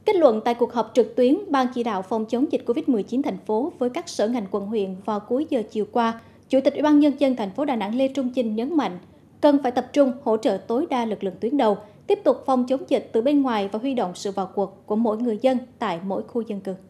Kết luận tại cuộc họp trực tuyến Ban chỉ đạo phòng chống dịch Covid-19 thành phố với các sở ngành quận huyện vào cuối giờ chiều qua, Chủ tịch Ủy ban Nhân dân thành phố Đà Nẵng Lê Trung Chinh nhấn mạnh cần phải tập trung hỗ trợ tối đa lực lượng tuyến đầu, tiếp tục phòng chống dịch từ bên ngoài và huy động sự vào cuộc của mỗi người dân tại mỗi khu dân cư.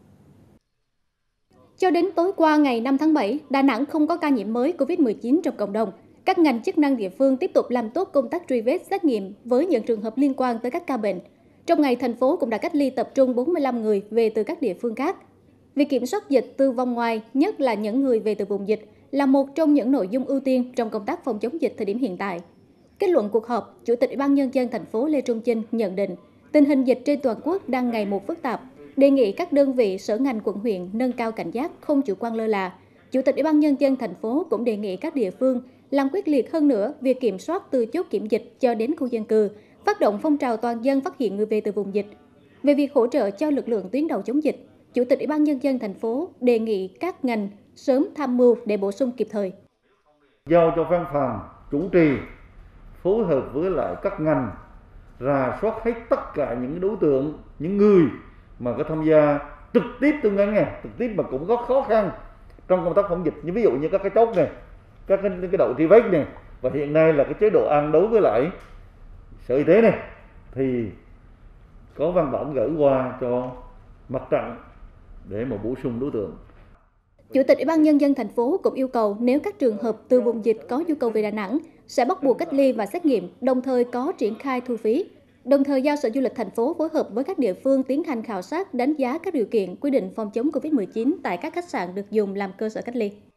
Cho đến tối qua ngày 5 tháng 7, Đà Nẵng không có ca nhiễm mới Covid-19 trong cộng đồng. Các ngành chức năng địa phương tiếp tục làm tốt công tác truy vết xét nghiệm với những trường hợp liên quan tới các ca bệnh. Trong ngày, thành phố cũng đã cách ly tập trung 45 người về từ các địa phương khác. Việc kiểm soát dịch từ vòng ngoài, nhất là những người về từ vùng dịch, là một trong những nội dung ưu tiên trong công tác phòng chống dịch thời điểm hiện tại. Kết luận cuộc họp, Chủ tịch Ủy ban Nhân dân thành phố Lê Trung Chinh nhận định tình hình dịch trên toàn quốc đang ngày một phức tạp, đề nghị các đơn vị sở ngành quận huyện nâng cao cảnh giác, không chủ quan lơ là. Chủ tịch Ủy ban Nhân dân thành phố cũng đề nghị các địa phương làm quyết liệt hơn nữa việc kiểm soát từ chốt kiểm dịch cho đến khu dân cư, phát động phong trào toàn dân phát hiện người về từ vùng dịch. Về việc hỗ trợ cho lực lượng tuyến đầu chống dịch, Chủ tịch Ủy ban Nhân dân thành phố đề nghị các ngành sớm tham mưu để bổ sung kịp thời. Giao cho văn phòng chủ trì phối hợp với lại các ngành rà soát hết tất cả những đối tượng, những người mà có tham gia trực tiếp tương ứng này, trực tiếp mà cũng có khó khăn trong công tác phòng dịch, như ví dụ như các cái chốt này, các cái đội truy vết này, và hiện nay là cái chế độ ăn đối với lại Sở Y tế này thì có văn bản gửi qua cho mặt trận để mà bổ sung đối tượng. Chủ tịch Ủy ban Nhân dân thành phố cũng yêu cầu nếu các trường hợp từ vùng dịch có nhu cầu về Đà Nẵng sẽ bắt buộc cách ly và xét nghiệm, đồng thời có triển khai thu phí. Đồng thời giao Sở Du lịch thành phố phối hợp với các địa phương tiến hành khảo sát, đánh giá các điều kiện quy định phòng chống Covid-19 tại các khách sạn được dùng làm cơ sở cách ly.